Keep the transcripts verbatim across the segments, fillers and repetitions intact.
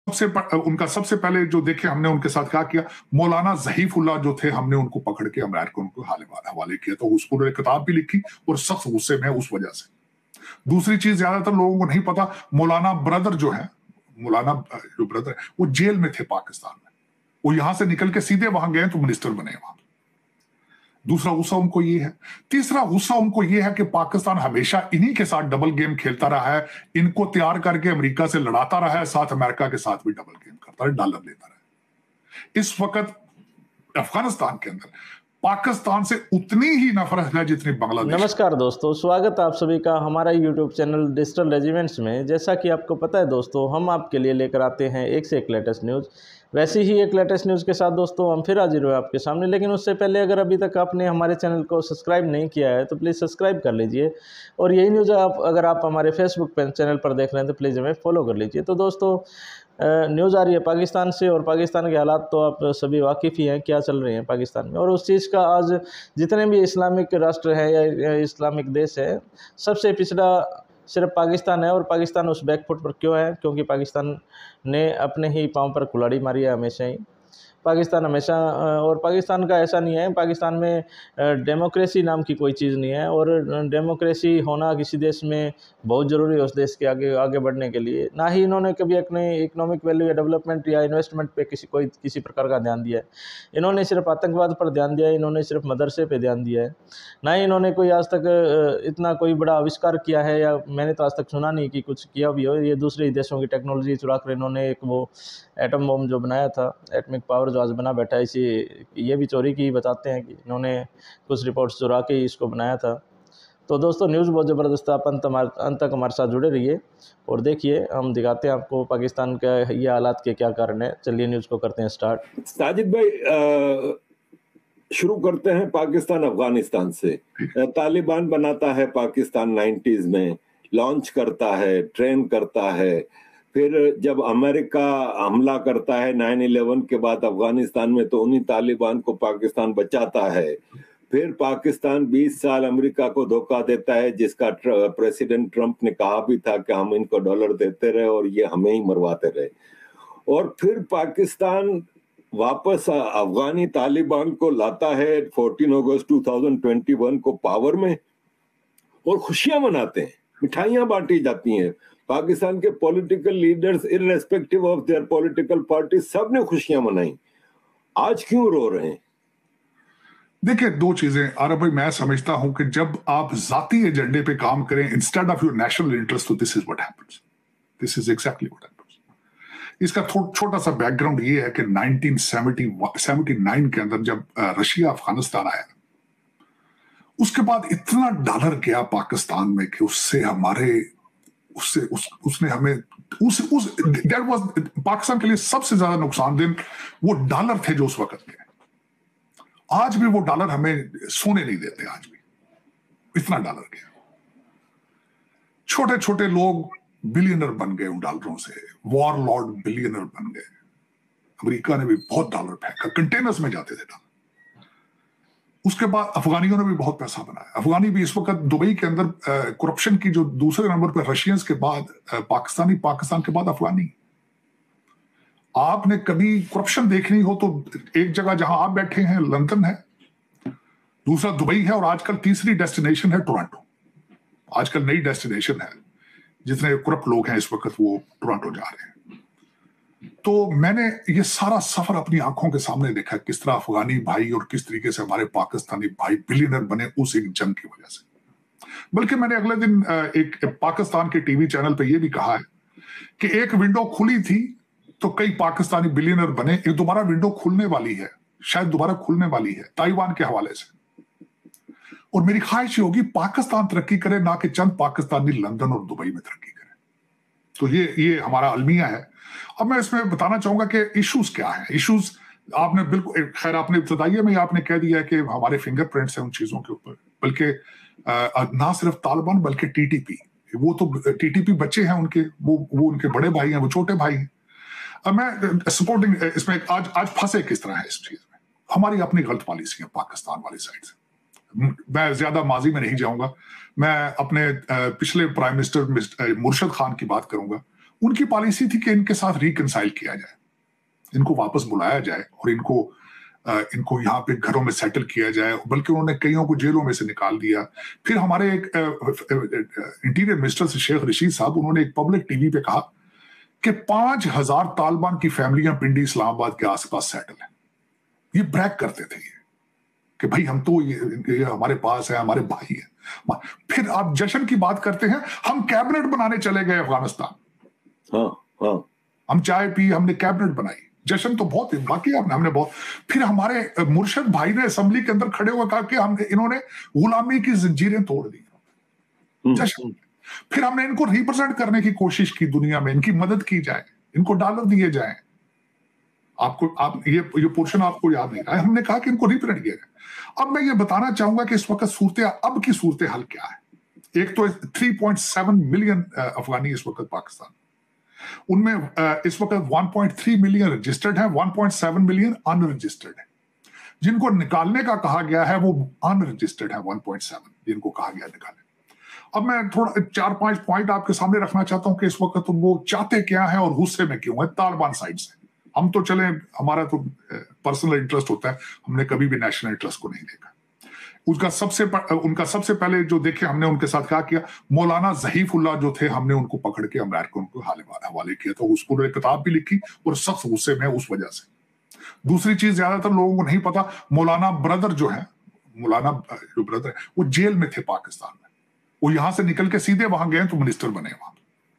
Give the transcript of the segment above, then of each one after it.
سے ان کا سب سے پہلے جو دیکھے ہم نے ان کے ساتھ کیا کیا، مولانا ظہیف اللہ جو تھے، ہم نے ان کو پکڑ کے امریکہ ان کو حوالے کیا، تو اس کو کتاب بھی لکھی اور سخت غصے میں اس وجہ سے۔ دوسری چیز زیادہ تر لوگوں کو نہیں پتا، مولانا بردر جو ہے، مولانا جو بردر ہے وہ جیل میں تھے پاکستان میں، وہ یہاں سے نکل کے سیدھے وہاں گئے تو منسٹر بنے وہاں۔ دوسرا غصہ ان کو یہ ہے۔ تیسرا غصہ ان کو یہ ہے کہ پاکستان ہمیشہ انہی کے ساتھ ڈبل گیم کھیلتا رہا ہے، ان کو تیار کر کے امریکہ سے لڑاتا رہا ہے، ساتھ امریکہ کے ساتھ بھی ڈبل گیم کرتا رہا ہے، ڈالر لیتا رہا ہے۔ اس وقت افغانستان کے اندر پاکستان سے اتنی ہی نفرت ہے جتنی بنگلہ دیش۔ نمسکار دوستو، سواگت آپ سبھی کا ہمارا یوٹیوب چینل ڈیجیٹل ریجیمنٹس میں۔ جیسا کہ آپ کو پتہ ہے دوستو، ہم آپ کے لیے لے کر آتے ہیں ایک سے ایک لیٹسٹ نیوز۔ ویسی ہی ایک لیٹسٹ نیوز کے ساتھ دوستو ہم پھر حاضر ہوئے آپ کے سامنے، لیکن اس سے پہلے اگر ابھی تک آپ نے ہمارے چینل کو سبسکرائب نہیں کیا ہے تو پلیز سبسکرائب کر لیجئے، اور یہی نیوز آپ اگر آپ ہمارے فیس بک پہ چینل پر دیکھ رہے ہیں تو پلیز ہمیں فالو کر لیجئے۔ تو دوستو نیوز آ رہی ہے پاکستان سے، اور پاکستان کے حالات تو آپ سبھی واقف ہی ہیں کیا چل رہے ہیں پاکستان میں، اور اس چیز کا آج جتنے بھی اسلامک راشٹر ہیں یا اسلامک دیش ہے، سب سے پچھڑا صرف پاکستان ہے۔ اور پاکستان اس بیک فٹ پر کیوں ہے؟ کیونکہ پاکستان نے اپنے ہی پاؤں پر کلاڑی ماری ہے ہمیشہ ہی۔ پاکستان ہمیشہ، اور پاکستان کا ایسا نہیں ہے، پاکستان میں ڈیموکریسی نام کی کوئی چیز نہیں ہے، اور ڈیموکریسی ہونا کسی دیش میں بہت ضروری ہے اس دیش کے آگے آگے بڑھنے کے لیے۔ نہ ہی انہوں نے کبھی اپنے اکنامک ویلیو یا ڈیولپمنٹ یا انویسٹمنٹ پہ کسی کوئی کسی پرکار کا دھیان دیا ہے۔ انہوں نے صرف آتنکواد پر دھیان دیا ہے، انہوں نے صرف مدرسے پہ دھیان دیا ہے، نہ ہی انہوں نے کوئی آج تک اتنا کوئی بڑا آوشکار کیا ہے، یا میں نے تو آج تک سنا نہیں کہ کچھ کیا بھی ہو۔ یہ دوسرے دیشوں کی ٹیکنالوجی چرا کر انہوں نے ایک وہ ایٹم بم جو بنایا تھا، ایٹمک پاور جو آج بنا بیٹھا ہے، اسی یہ بھی چوری کی بتاتے ہیں کہ انہوں نے کچھ رپورٹس چرا کے اس کو بنایا تھا۔ تو دوستو نیوز بہت زبردست ہے، آپ انت تک ہمارے ساتھ جڑے رہیے اور دیکھیے، ہم دکھاتے ہیں آپ کو پاکستان کا یہ حالات کے کیا کارن ہے۔ چلیے نیوز کو کرتے ہیں سٹارٹ۔ ساجد بھائی، شروع کرتے ہیں پاکستان افغانستان سے۔ طالبان بناتا ہے پاکستان نائنٹیز میں، لانچ کرتا ہے، ٹرین کرتا ہے، پھر جب امریکہ حملہ کرتا ہے نائن الیون کے بعد افغانستان میں تو انہی طالبان کو پاکستان بچاتا ہے۔ پھر پاکستان بیس سال امریکہ کو دھوکہ دیتا ہے، جس کا پریسیڈنٹ ٹرمپ نے کہا بھی تھا کہ ہم ان کو ڈالر دیتے رہے اور یہ ہمیں ہی مرواتے رہے۔ اور پھر پاکستان واپس افغانی طالبان کو لاتا ہے چودہ اگست دو ہزار اکیس کو پاور میں، اور خوشیاں مناتے ہیں، مٹھائیاں بانٹی جاتی ہیں۔ پاکستان کے political leaders irrespective of their political parties سب نے خوشیاں منائیں۔ آج کیوں رو رہے ہیں؟ دیکھیں، دو چیزیں عارف بھائی، میں سمجھتا ہوں کہ جب آپ ذاتی ایجنڈے پہ کام کریں instead of your national interest, تو this is what happens, this is exactly what happens. اس کا چھوٹا سا بیک گراؤنڈ یہ ہے کہ نائنٹین سیونٹی نائن کے اندر جب رشیا افغانستان آیا، اس کے بعد اتنا ڈالر گیا پاکستان میں کہ اس سے ہمارے اس سے اس, اس نے ہمیں اس, اس, that was, پاکستان کے لیے سب سے زیادہ نقصان دہ وہ ڈالر تھے جو اس وقت کے۔ آج بھی وہ ڈالر ہمیں سونے نہیں دیتے، آج بھی اتنا ڈالر گیا۔ چھوٹے چھوٹے لوگ بلینر بن گئے ان ڈالروں سے، وار لارڈ بلینر بن گئے۔ امریکہ نے بھی بہت ڈالر پھینکا، کنٹینرز میں جاتے تھے ڈالر۔ اس کے بعد افغانیوں نے بھی بہت پیسہ بنایا۔ افغانی بھی اس وقت دبئی کے اندر کرپشن کی جو دوسرے نمبر پہ رشینز کے بعد پاکستانی، پاکستان کے بعد افغانی۔ آپ نے کبھی کرپشن دیکھنی ہو تو ایک جگہ جہاں آپ بیٹھے ہیں لندن ہے، دوسرا دبئی ہے، اور آج کل تیسری ڈیسٹینیشن ہے ٹورانٹو۔ آج کل نئی ڈیسٹینیشن ہے، جتنے کرپٹ لوگ ہیں اس وقت وہ ٹورانٹو جا رہے ہیں۔ تو میں نے یہ سارا سفر اپنی آنکھوں کے سامنے دیکھا، کس طرح افغانی بھائی اور کس طریقے سے ہمارے پاکستانی بھائی بلینر بنے اس ایک جنگ کی وجہ سے۔ بلکہ میں نے اگلے دن ایک پاکستان کے ٹی وی چینل پہ یہ بھی کہا ہے کہ ایک ونڈو کھلی تھی تو کئی پاکستانی بلینر بنے، ایک دوبارہ ونڈو کھلنے والی ہے، شاید دوبارہ کھلنے والی ہے تائیوان کے حوالے سے۔ اور میری خواہش یہ ہوگی پاکستان ترقی کرے، نہ کہ چند پاکستانی لندن اور دبئی میں ترقی کرے۔ تو یہ یہ ہمارا المیہ ہے۔ اب میں اس میں بتانا چاہوں گا کہ ایشوز کیا ہیں۔ ایشوز آپ نے بالکل، خیر آپ نے ابتدائیہ میں آپ نے کہہ دیا کہ ہمارے فنگر پرنٹس ہیں ان چیزوں کے اوپر، بلکہ نہ صرف طالبان بلکہ ٹی ٹی پی، وہ تو ٹی ٹی پی بچے ہیں ان کے، وہ وہ ان کے بڑے بھائی ہیں، وہ چھوٹے بھائی ہیں۔ اب میں سپورٹنگ اس میں آج آج پھنسے کس طرح ہے اس چیز میں، ہماری اپنی غلط پالیسی ہے پاکستان والی سائڈ سے۔ میں زیادہ ماضی میں نہیں جاؤں گا، میں اپنے پچھلے پرائم منسٹر مرشد خان کی بات کروں گا۔ उनकी पॉलिसी थी कि इनके साथ रिकंसाइल किया जाए, इनको वापस बुलाया जाए और इनको इनको यहाँ पे घरों में सेटल किया जाए, बल्कि उन्होंने कईयों को जेलों में से निकाल दिया। फिर हमारे एक इंटीरियर मिनिस्टर से शेख रशीद साहब, उन्होंने एक पब्लिक टीवी पे कहा कि पांच हजार तालिबान की फैमिलियां पिंडी इस्लामाबाद के आसपास सेटल है। ये ब्रैक करते थे ये कि भाई हम तो ये, ये हमारे पास है, हमारे भाई है। फिर आप जश्न की बात करते हैं, हम कैबिनेट बनाने चले गए अफगानिस्तान। हाँ, हाँ। हम चाय पी, हमने कैबिनेट बनाई, जश्न तो बहुत बाकी हमने हमने बहुत। फिर हमारे मुर्शद भाई ने असेंबली के अंदर खड़े हुए कहा कि हमने इन्होंने गुलामी की जंजीरें तोड़ दी, जश्न। फिर हमने इनको रिप्रेजेंट करने की कोशिश की दुनिया में, इनकी मदद की जाए, इनको डॉलर दिए जाए। आपको आप ये ये पोर्शन आपको याद नहीं रहा, हमने कहा कि इनको रिप्रेजेंट किया जाए। अब मैं ये बताना चाहूंगा कि इस वक्त सूरत अब की सूरत हाल क्या है। एक तो तीन पॉइंट सात मिलियन अफगानी इस वक्त पाकिस्तान, उनमें इस वक्त एक पॉइंट तीन मिलियन रजिस्टर्ड है, एक पॉइंट सात मिलियन अनरजिस्टर्ड है। जिनको निकालने का कहा गया है वो अनरजिस्टर्ड है, एक पॉइंट सात जिनको कहा गया निकालने। अब मैं थोड़ा चार पांच पॉइंट आपके सामने रखना चाहता हूं कि इस वक्त वो चाहते क्या है और गुस्से में क्यों है तालिबान साइड से। हम तो चले, हमारा तो पर्सनल इंटरेस्ट होता है, हमने कभी भी नेशनल इंटरेस्ट को नहीं देखा। उसका सबसे उनका सबसे पहले जो देखे हमने उनके साथ क्या किया, मौलाना ज़हीफुल्लाह जो थे, हमने उनको पकड़ के अमेरिका उनको हवाले किया था। उसको उन्होंने किताब भी लिखी और सख्त गुस्से में उस वजह से। दूसरी चीज ज्यादातर लोगों को नहीं पता, मौलाना ब्रदर जो है, मौलाना जो ब्रदर है वो जेल में थे पाकिस्तान में, वो यहां से निकल के सीधे वहां गए तो मिनिस्टर बने वहां।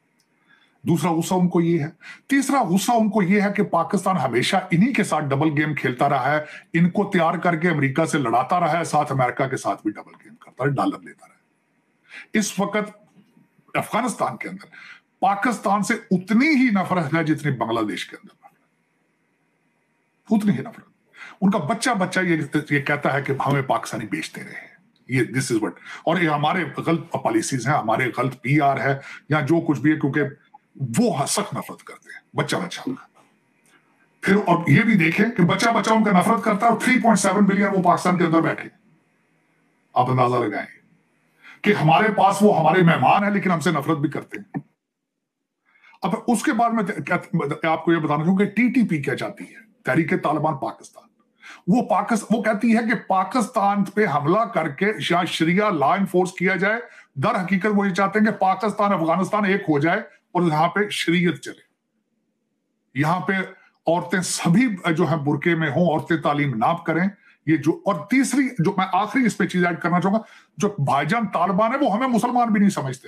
दूसरा गुस्सा उनको ये है। तीसरा गुस्सा उनको ये है कि पाकिस्तान हमेशा इन्हीं के साथ डबल गेम खेलता रहा है, इनको तैयार करके अमेरिका से लड़ाता रहा है, साथ अमेरिका के साथ भी डबल गेम करता है, डॉलर लेता रहा है। इस वक्त अफगानिस्तान के अंदर पाकिस्तान से उतनी ही नफरत है जितनी बांग्लादेश के अंदर नफरत, उतनी ही नफरत। उनका बच्चा बच्चा ये ये कहता है कि हमें पाकिस्तानी बेचते रहे, ये दिस इज व्हाट। और ये हमारे गलत पॉलिसीज हैं, हमारे गलत पीआर है या जो कुछ भी है, क्योंकि वो सख्त नफरत करते हैं बच्चा बच्चा उनका। फिर और ये भी देखें कि बच्चा बच्चा उनका नफरत करता है और तीन पॉइंट सात बिलियन वो पाकिस्तान के अंदर बैठे। आप अंदाजा लगाएं कि हमारे पास वो हमारे मेहमान है लेकिन हमसे नफरत भी करते हैं। अब उसके बाद में आपको ये बताना चाहूंगा कि टीटीपी क्या चाहती है, तहरीक तालिबान पाकिस्तान। वो पाकिस्तान वो कहती है कि पाकिस्तान पे हमला करके या शरिया लॉ इन्फोर्स किया जाए। दर हकीकत वो ये चाहते हैं कि पाकिस्तान अफगानिस्तान एक हो जाए और यहां पे शरीयत चले, यहां पे औरतें सभी जो है बुरके में हों, औरतें तालीम नाप करें। ये जो और तीसरी जो मैं आखिरी इस पे चीज ऐड करना चाहूंगा, जो भाईजान तालिबान है वो हमें मुसलमान भी नहीं समझते,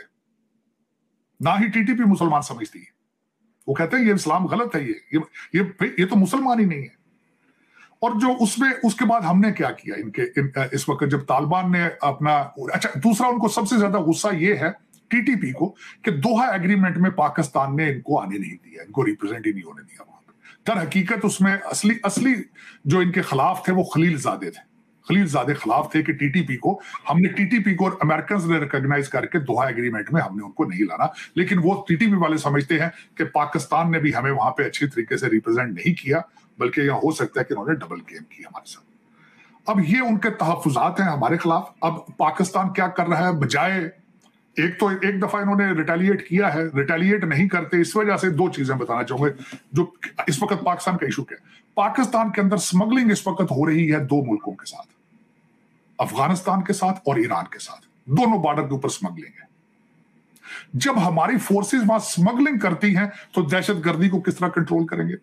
ना ही टीटीपी मुसलमान समझती है। वो कहते हैं ये इस्लाम गलत है, ये ये ये, ये तो मुसलमान ही नहीं है। और जो उसमें उसके बाद हमने क्या किया इनके इन, इस वक्त जब तालिबान ने अपना, अच्छा दूसरा उनको सबसे ज्यादा गुस्सा ये है टीटीपी को कि दोहा एग्रीमेंट में पाकिस्तान ने इनको आने नहीं दिया, इनको रिप्रेजेंट ही नहीं होने दिया वहां पर। दर हकीकत उसमें असली असली जो इनके खिलाफ थे वो खलीलजादे थे, खलीलजादे खिलाफ थे कि टीटीपी को, हमने टीटीपी को अमेरिकन ने रिकॉग्नाइज करके दोहा एग्रीमेंट में हमने उनको नहीं लाना। लेकिन वो टीटीपी वाले समझते हैं कि पाकिस्तान ने भी हमें वहां पे अच्छी तरीके से रिप्रेजेंट नहीं किया, बल्कि यह हो सकता है कि उन्होंने डबल गेम की हमारे साथ। अब ये उनके तहफुजात हैं हमारे खिलाफ। अब पाकिस्तान क्या कर रहा है, बजाय एक तो एक दफा इन्होंने रिटेलिएट किया है, रिटेलिएट नहीं करते। इस वजह से दो चीजें बताना चाहूंगा जो इस वक्त पाकिस्तान का इशू क्या है। पाकिस्तान के अंदर स्मगलिंग इस वक्त हो रही है दो मुल्कों के साथ, अफगानिस्तान के साथ और ईरान के साथ, दोनों बॉर्डर के ऊपर स्मगलिंग है। जब हमारी फोर्सेस वहां स्मगलिंग करती हैं तो दहशतगर्दी को किस तरह कंट्रोल करेंगे?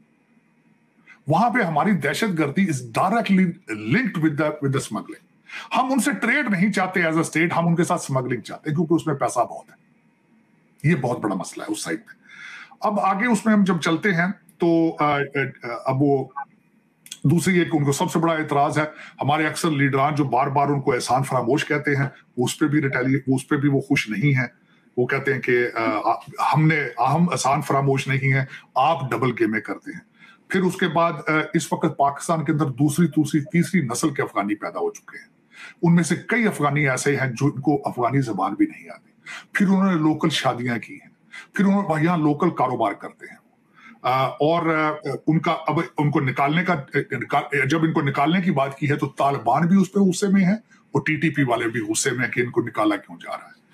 वहां पे हमारी दहशतगर्दी is directly linked with the with the smuggling. हम उनसे ट्रेड नहीं चाहते एज अ स्टेट, हम उनके साथ स्मगलिंग चाहते हैं क्योंकि उसमें पैसा बहुत है। ये बहुत बड़ा मसला है उस साइड पे। अब आगे उसमें हम जब चलते हैं तो अब वो दूसरी एक उनको सबसे बड़ा एतराज है, हमारे अक्सर लीडरान जो बार बार उनको एहसान फरामोश कहते हैं, उस पर भी रिटेलिएट उस पर भी वो खुश नहीं है। वो कहते हैं कि हमने हम एहसान फरामोश नहीं है, आप डबल गेमें करते हैं। फिर उसके बाद इस वक्त पाकिस्तान के अंदर दूसरी दूसरी तीसरी नस्ल के अफगानी पैदा हो चुके हैं। उनमें से कई अफगानी ऐसे हैं जो इनको अफगानी जबान भी नहीं आती। फिर उन्होंने लोकल शादियां की हैं, फिर उन्होंने यहाँ लोकल कारोबार करते हैं। आ, और आ, उनका अब उनको निकालने का निकाल, जब इनको निकालने की बात की है तो तालिबान भी उस पर गुस्से में है और टीटीपी वाले भी गुस्से में है कि इनको निकाला क्यों जा रहा है।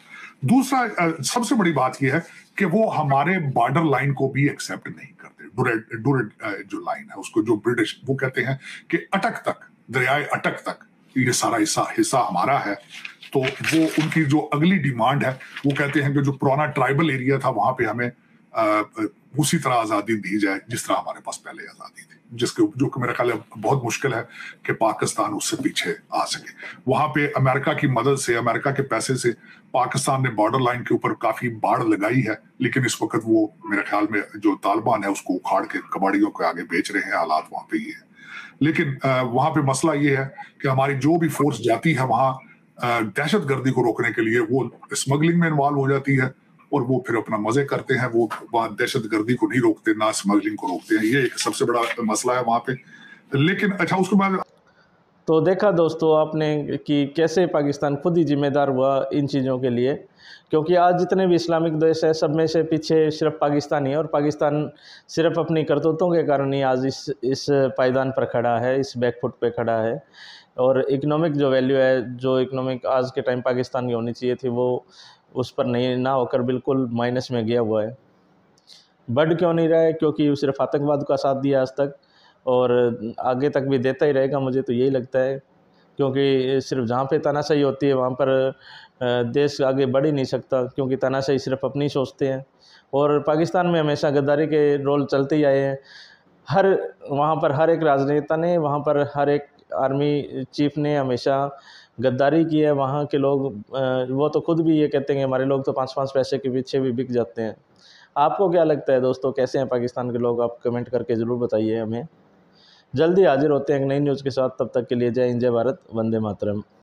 दूसरा अ, सबसे बड़ी बात यह है कि वो हमारे बॉर्डर लाइन को भी एक्सेप्ट नहीं करते। डुरेट डुरेट जो लाइन है उसको, जो ब्रिटिश वो कहते हैं कि अटक तक, दरियाए अटक तक ये सारा हिस्सा हिस्सा हमारा है। तो वो उनकी जो अगली डिमांड है, वो कहते हैं कि जो पुराना ट्राइबल एरिया था वहां पे हमें आ, उसी तरह आज़ादी दी जाए जिस तरह हमारे पास पहले आज़ादी थी, जिसके जो कि मेरा ख्याल है बहुत मुश्किल है कि पाकिस्तान उससे पीछे आ सके। वहां पे अमेरिका की मदद से, अमेरिका के पैसे से पाकिस्तान ने बॉर्डर लाइन के ऊपर काफी बाड़ लगाई है, लेकिन इस वक्त वो मेरे ख्याल में जो तालिबान है उसको उखाड़ के कबाड़ियों के आगे बेच रहे हैं। हालात वहां पे ये है, लेकिन वहां पे मसला ये है कि हमारी जो भी फोर्स जाती है वहां दहशत गर्दी को रोकने के लिए, वो स्मगलिंग में इन्वॉल्व हो जाती है और वो फिर अपना मजे करते हैं। वो वहां दहशत गर्दी को नहीं रोकते, ना स्मगलिंग को रोकते हैं। ये एक सबसे बड़ा मसला है वहां पे। लेकिन अच्छा, उसके बाद तो देखा दोस्तों आपने कि कैसे पाकिस्तान खुद ही जिम्मेदार हुआ इन चीज़ों के लिए, क्योंकि आज जितने भी इस्लामिक देश हैं सब में से पीछे सिर्फ पाकिस्तान ही है, और पाकिस्तान सिर्फ अपनी करतूतों के कारण ही आज इस इस पायदान पर खड़ा है, इस बैकफुट पे खड़ा है। और इकोनॉमिक जो वैल्यू है, जो इकोनॉमिक आज के टाइम पाकिस्तान की होनी चाहिए थी, वो उस पर नहीं ना होकर बिल्कुल माइनस में गया हुआ है। बढ़ क्यों नहीं रहा है? क्योंकि सिर्फ आतंकवाद का साथ दिया आज तक, और आगे तक भी देता ही रहेगा, मुझे तो यही लगता है। क्योंकि सिर्फ जहाँ पे तानाशाही होती है वहाँ पर देश आगे बढ़ ही नहीं सकता, क्योंकि तानाशाही सिर्फ अपनी सोचते हैं। और पाकिस्तान में हमेशा गद्दारी के रोल चलते ही आए हैं। हर वहाँ पर हर एक राजनेता ने, वहाँ पर हर एक आर्मी चीफ ने हमेशा गद्दारी की है। वहाँ के लोग, वो तो खुद भी ये कहते हैं कि हमारे लोग तो पाँच पाँच पैसे के पीछे भी बिक जाते हैं। आपको क्या लगता है दोस्तों, कैसे हैं पाकिस्तान के लोग? आप कमेंट करके ज़रूर बताइए हमें। जल्दी हाजिर होते हैं एक नई न्यूज़ के साथ, तब तक के लिए जय हिंद, जय भारत, वंदे मातरम।